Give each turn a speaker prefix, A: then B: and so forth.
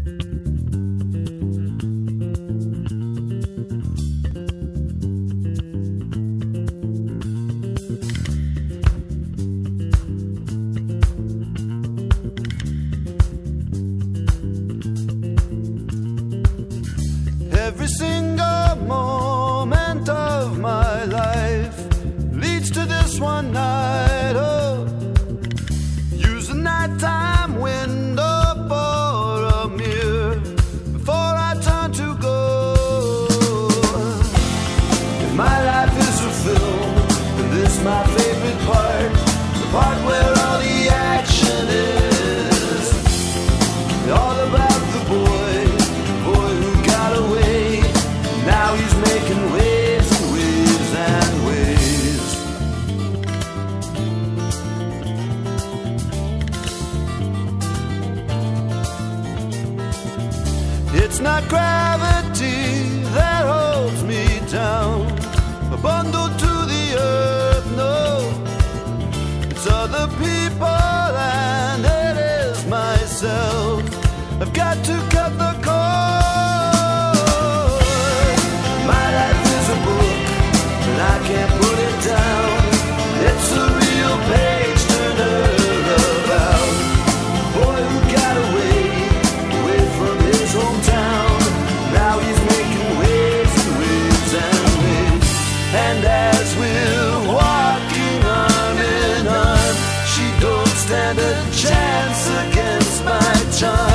A: Every single moment of my life leads to this one night. Oh, use the nighttime window for a mirror before I turn to gold. If my life is a film, then this is my favorite part, the part where all the action is. All about the boy who got away. Now he's making waves and waves and waves. It's not gravity that holds me down, a bundle to the earth, no. It's other people and it is myself. I've got to cut the cord. I can't put it down. It's a real page turner about a boy who got away from his hometown. Now he's making waves and waves and waves. And as we're walking arm in arm, she don't stand a chance against my charm.